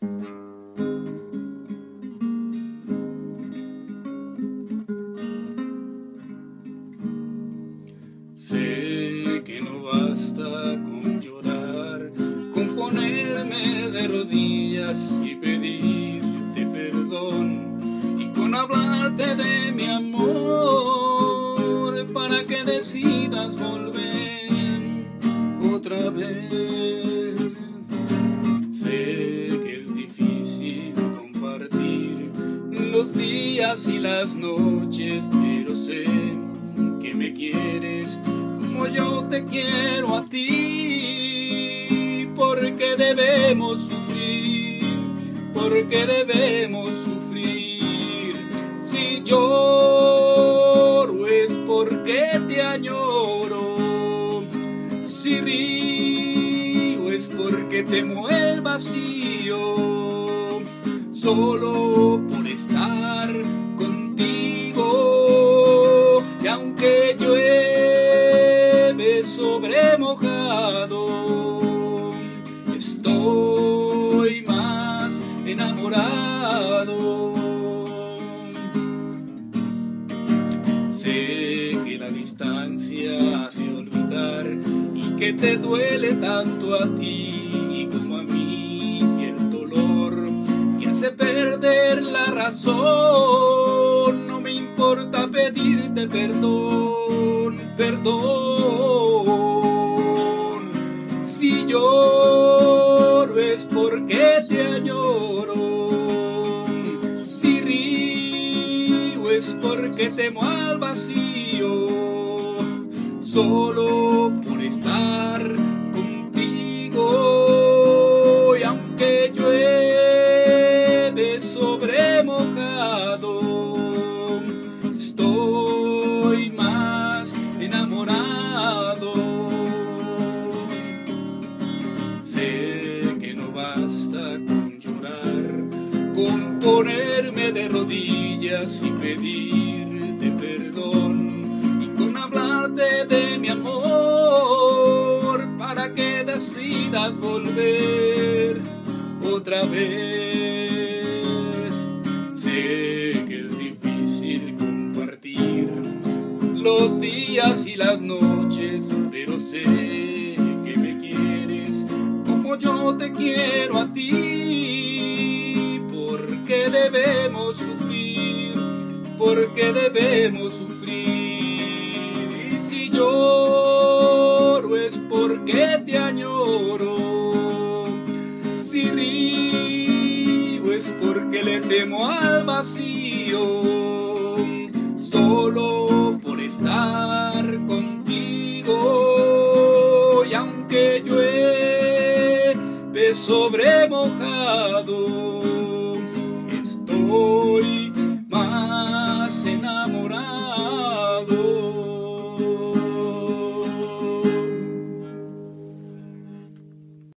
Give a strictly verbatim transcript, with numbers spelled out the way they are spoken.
Sé que no basta con llorar, con ponerme de rodillas y pedirte perdón, y con hablarte de mi amor para que decidas volver otra vez. Sé que es difícil compartir los días y las noches, pero sé que me quieres como yo te quiero a ti, porque debemos sufrir, porque debemos sufrir. Si lloro es porque te añoro, si río es porque temo el vacío, solo por estar contigo. Y aunque llueve sobre mojado, estoy más enamorado. Sé que la distancia hace olvidar y que te duele tanto a ti como a mí, y el dolor que hace perder la razón. No me importa pedirte perdón, perdón. Si lloro es porque te añoro, si río es porque temo al vacío, solo por estar contigo. Y aunque llueve sobre mojado, estoy más enamorado. Sé que no basta con llorar, con ponerme de rodillas y pedirte perdón, y con hablarte de mi amor para que decidas volver otra vez. Sé que es difícil compartir los días y las noches, pero sé que me quieres como yo te quiero a ti, porque debemos sufrir, porque debemos sufrir. Y si lloro es porque te añoro, si río es porque le temo al vacío, solo por estar contigo. Y aunque llueve sobre mojado, estoy